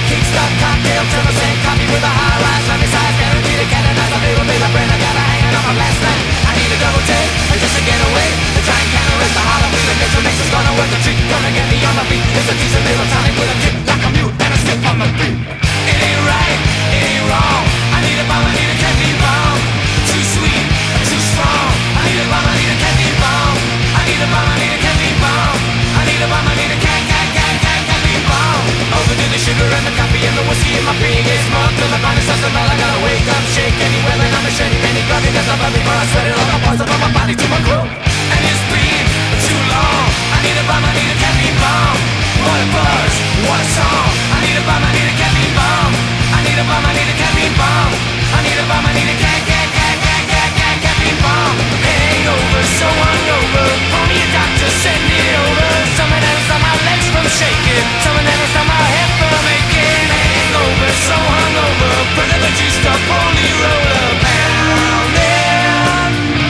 Kickstart cocktail, turn the same copy with a high-rise, lemon-sized, guaranteed to canonize a little bit of brain I got hanging on from last night. I need a double take, just to get away, to try and counter-arrest the Halloween. The nature makes us gonna work the treat, gonna get me on my feet. It's a decent little tonic with a kick like a mute and a stick on the beat. It ain't right, it ain't wrong. I need a bomb, I need a caffeine bomb. Too sweet, too strong. I need a bomb, I need a caffeine bomb. I need a bomb, I need a caffeine bomb. I need a bomb, I need a caffeine bomb. Overdue the sugar and the coffee and the whiskey in my pee. It's more till the body starts to melt. I gotta wake up, shake anywhere, and I'm a shady penny coffee. That's up before I sweat it all the parts of my body to my crew. And it's been too long. I need a bomb, I need a caffeine bomb. What a buzz, what a song. I need a bomb, I need a caffeine bomb. I need a bomb, I need a caffeine bomb. I need a bomb, I need a caffeine bomb. Hangover, so hungover. Call me a doctor, send it over. Someone that'll stop my legs from shaking. Someone that'll stop my head from aching. Hangover, so hungover. Put up a juiced up holy roller. Pounding.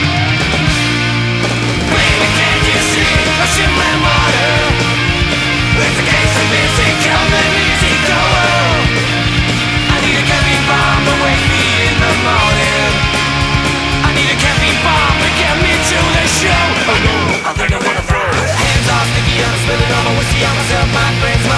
Baby, can't you see? Rushing my water. It's a case of busy, come and easy go. I need a caffeine bomb to wake me in the morning. I need a caffeine bomb to get me to the show. Oh no, I think I'm gonna throw. Hands off, sticky, I'm spilling all my whiskey on myself. My brain's